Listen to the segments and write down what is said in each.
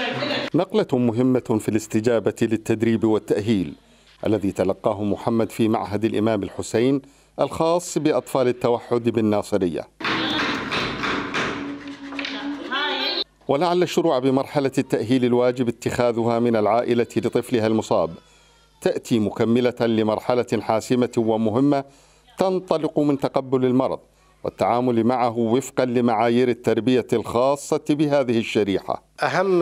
نقلة مهمة في الاستجابة للتدريب والتأهيل الذي تلقاه محمد في معهد الإمام الحسين الخاص بأطفال التوحد بالناصرية. ولعل الشروع بمرحلة التأهيل الواجب اتخاذها من العائلة لطفلها المصاب تأتي مكملة لمرحلة حاسمة ومهمة تنطلق من تقبل المرض والتعامل معه وفقا لمعايير التربية الخاصة بهذه الشريحة. أهم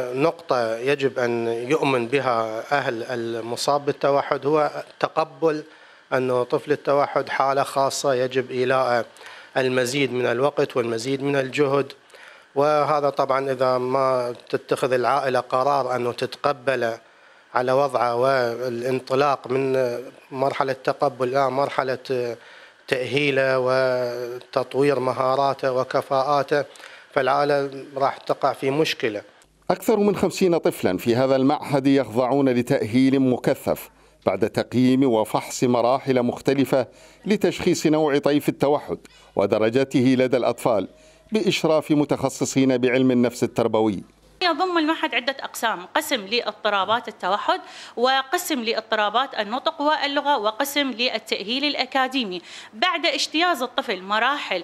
نقطة يجب أن يؤمن بها أهل المصاب بالتوحد هو تقبل أن طفل التوحد حالة خاصة يجب إيلاء المزيد من الوقت والمزيد من الجهد، وهذا طبعا إذا ما تتخذ العائلة قرار أنه تتقبل على وضعه والانطلاق من مرحلة تقبل إلى مرحلة تأهيله وتطوير مهاراته وكفاءاته، فالعائلة راح تقع في مشكلة. أكثر من 50 طفلا في هذا المعهد يخضعون لتأهيل مكثف بعد تقييم وفحص مراحل مختلفة لتشخيص نوع طيف التوحد ودرجته لدى الأطفال بإشراف متخصصين بعلم النفس التربوي. يضم المعهد عدة أقسام، قسم لاضطرابات التوحد وقسم لاضطرابات النطق واللغة وقسم للتأهيل الأكاديمي. بعد اجتياز الطفل مراحل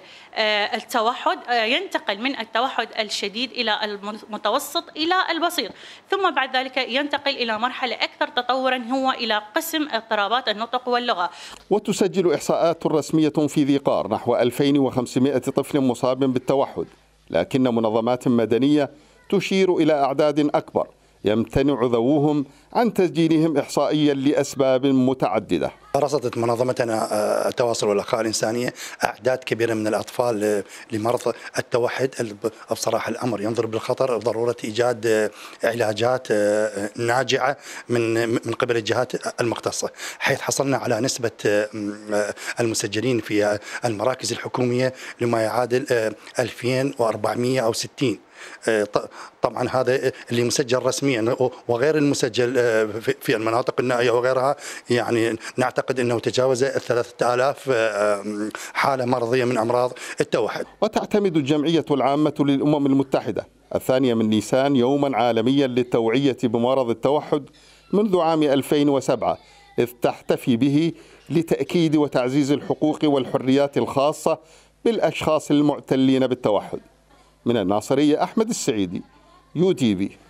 التوحد ينتقل من التوحد الشديد إلى المتوسط إلى البسيط، ثم بعد ذلك ينتقل إلى مرحلة أكثر تطورا هو إلى قسم اضطرابات النطق واللغة. وتسجل إحصاءات رسمية في ذي قار نحو 2500 طفل مصاب بالتوحد، لكن منظمات مدنية تشير إلى أعداد أكبر يمتنع ذووهم عن تسجيلهم إحصائيا لأسباب متعددة. رصدت منظمتنا التواصل والأخلاق الإنسانية أعداد كبيرة من الأطفال لمرض التوحد. بصراحة الأمر ينظر بالخطر ضرورة إيجاد علاجات ناجعة من قبل الجهات المختصة، حيث حصلنا على نسبة المسجلين في المراكز الحكومية لما يعادل 2460. طبعا هذا اللي مسجل رسميا وغير المسجل في المناطق النائية وغيرها، يعني نعتقد أنه تجاوز 3000 حالة مرضية من أمراض التوحد. وتعتمد الجمعية العامة للأمم المتحدة 2 من نيسان يوما عالميا للتوعية بمرض التوحد منذ عام 2007، إذ تحتفي به لتأكيد وتعزيز الحقوق والحريات الخاصة بالأشخاص المعتلين بالتوحد. من الناصرية أحمد السعيدي، UTV.